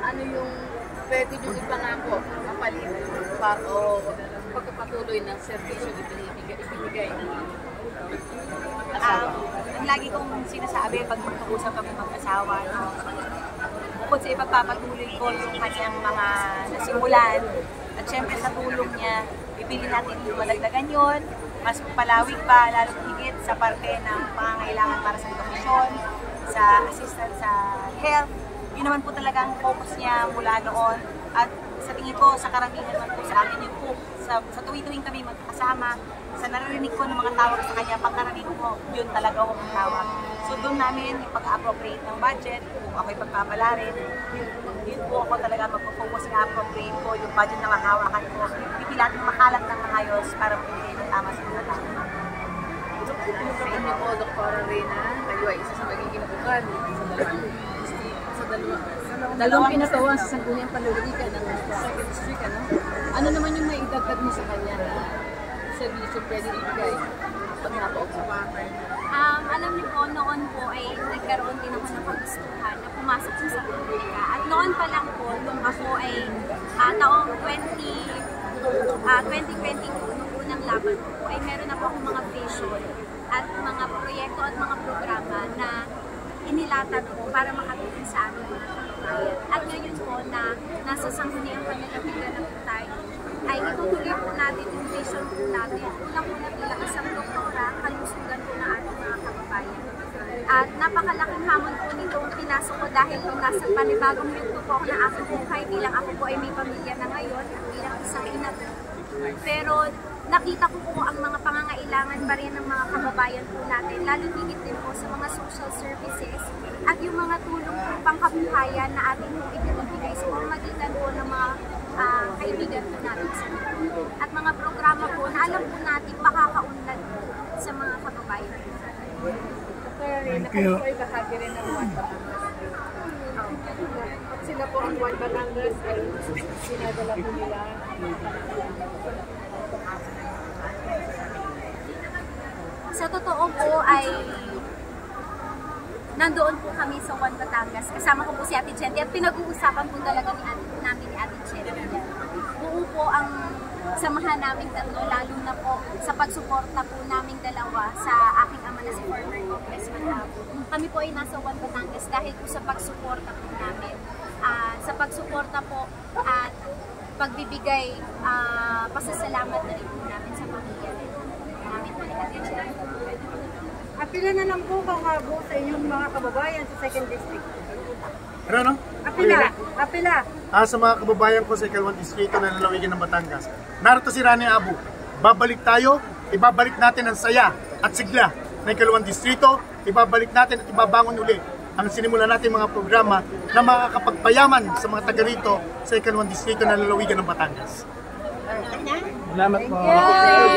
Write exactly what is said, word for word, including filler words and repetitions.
ano yung pwede nyo ipangako kapalit para o pagkapatuloy ng servisyo ibinibigay? ibinibigay. Um, ang lagi kong sinasabi pag mag-uusap kami mag-asawa, no? Bukod sa ipagpapatuloy ko yung kanyang mga nasimulan, at syempre sa tulong niya, pipili natin yung madagdagan yun, mas palawig pa, lalo higit sa parte ng pangangailangan para sa edukasyon, sa assistance sa health. Yun naman po talagang focus niya mula noon. At sa tingin ko, sa karamihan naman po sa akin, yun po, sa, sa tuwi-tuwing kami magkasama, sa naririnig ko ng mga tawag sa kanya, pagkaraninig ko, yun talaga ang tawag. So doon namin ipag-appropriate ng budget, kung ako'y pagpapalarin, yun, yun po ako talaga magpo-focus na appropriate ko yung budget na mahawakan ko. Pipilatin makalat ng maayos para pumili ng tama sa mga tao. Sa inyo po, Doktora Reyna, kayo ay isa sa magiging bukan sa dalawang dalawang pinatawa sa Sangguniang Panlalawigan ng second District. Ano? Ano naman yung may idagdag mo sa kanya na servisyo pwede ibigay pag napausapan? Um, alam niyo po, noon po ay nagkaroon din ako ng kagustuhan na pumasok sa politika. At noon pa lang po, nung ako ay uh, taong twenty twenty-two, nung unang laban ko po, ay meron ako akong mga vision at mga proyekto at mga programa na inilatag ko para makatulong sa aming mga kababayan. At ngayon po na nasa Sangguniang Panlalawigan na po tayo, ay itutuloy po natin yung vision po natin. Unang una bilang isang doktora, kalusugan po ng ating mga kababayan. At napakalaking hamon po nitong pinasok ko dahil nung nasa panibagong yugto po ako ng aking buhay bilang ako po ay may pamilya na ngayon at bilang isang ina. Pero nakita ko po ang mga pangangailangan pa rin ng mga kababayan po natin, lalo higit din po sa mga social services at yung mga tulong po pangkabuhayan na ating po ibinibigay sa pamamagitan po ng mga uh, kaibigan po natin sa mundo. At mga programa po na alam po natin makakaunlad po sa mga kababayan po natin. Thank you. Kayo ay bahagi rin ng One Batangas. Sila po ang One Batangas ay sinadala po nila. Sa totoo po ay nandoon po kami sa One Batangas. Kasama ko po si Ate Jenny at pinag-uusapan po talaga ni Ate, namin ni Ate Jenny. Buo po ang samahan naming tatlo, lalo na po sa pagsuporta po naming dalawa sa aking ama na si former Congressman Abu. Kami po ay nasa One Batangas dahil po sa pagsuporta po namin. Uh, sa pagsuporta po at pagbibigay uh, pasasalamat na rin po namin sa pamilya namin po ni Ate Jenny. Apila na lang po kakabo sa inyong mga kababayan sa second District. Ano, ano? Apila, apila. Ah, sa mga kababayan ko sa ikalawang distrito na lalawigan ng Batangas. Narito si Rani Abu. Babalik tayo, ibabalik natin ang saya at sigla ng ikalawang distrito, ibabalik natin at ibabangon uli ang sinimula natin mga programa na makakapagpayaman sa mga taga rito sa ikalawang distrito na lalawigan ng Batangas. Salamat po.